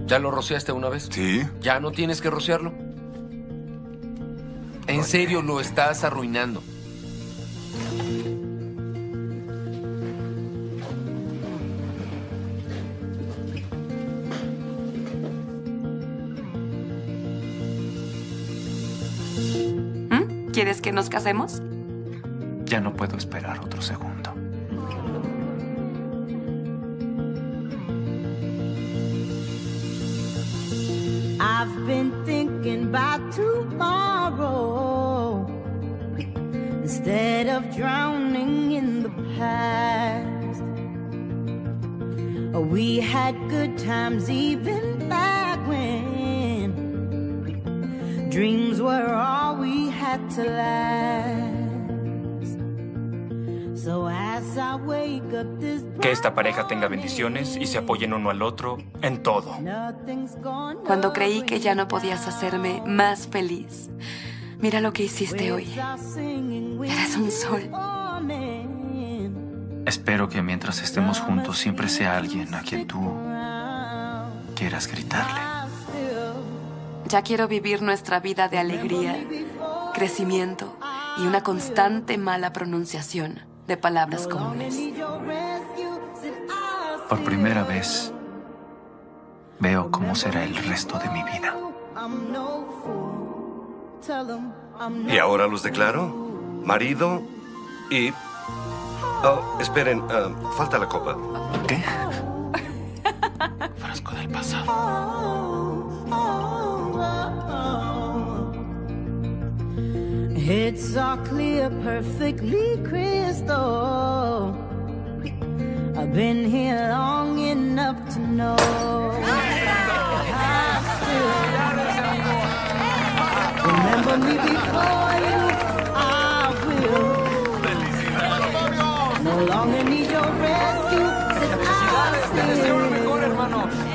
¿Ya lo rociaste una vez? Sí. ¿Ya no tienes que rociarlo? En serio, lo estás arruinando. ¿Quieres que nos casemos? Ya no puedo esperar otro segundo. I've been thinking about tomorrow instead of drowning in the past. We had good times even back when dreams were all we had to last. So as I wake up this Que esta pareja tenga bendiciones y se apoyen uno al otro en todo. Cuando creí que ya no podías hacerme más feliz, mira lo que hiciste hoy. Eres un sol. Espero que mientras estemos juntos siempre sea alguien a quien tú quieras gritarle. Ya quiero vivir nuestra vida de alegría, crecimiento y una constante mala pronunciación de palabras comunes. Por primera vez, veo cómo será el resto de mi vida. ¿Y ahora los declaro? Marido y... Oh, esperen, falta la copa. ¿Qué? Frasco del pasado. It's all clear, perfectly crystal. I've been here long enough to know. I still remember me before you. I will no longer need your rescue. ¡Felicidades! ¡Te deseo lo mejor, hermano!